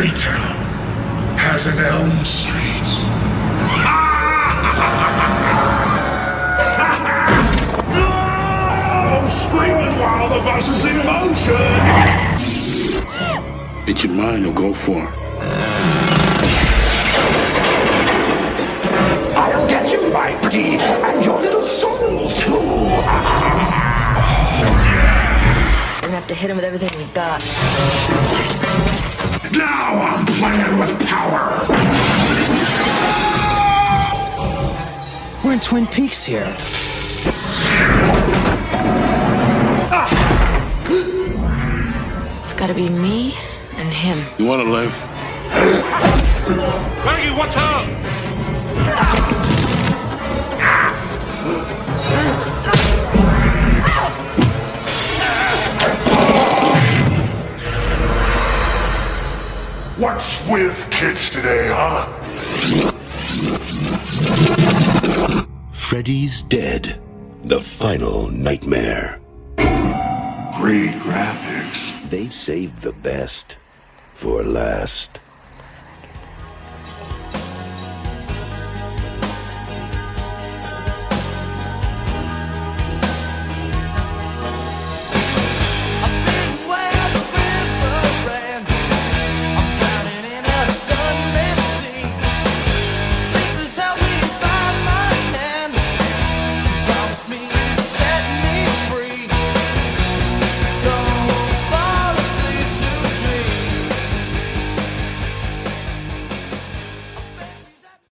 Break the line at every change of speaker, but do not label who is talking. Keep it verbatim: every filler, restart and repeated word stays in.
Every town has an Elm Street.
Screaming while the bus is in motion!
It's your mind or go for it.
I'll get you, my pretty, and your little soul, too!
We're gonna have to hit him with everything we've got.
Now I'm playing with power!
We're in Twin Peaks here.
It's gotta be me and him.
You wanna live?
Maggie, watch out!
What's with kids today, huh?
Freddy's Dead. The final nightmare.
Great graphics.
They saved the best for last.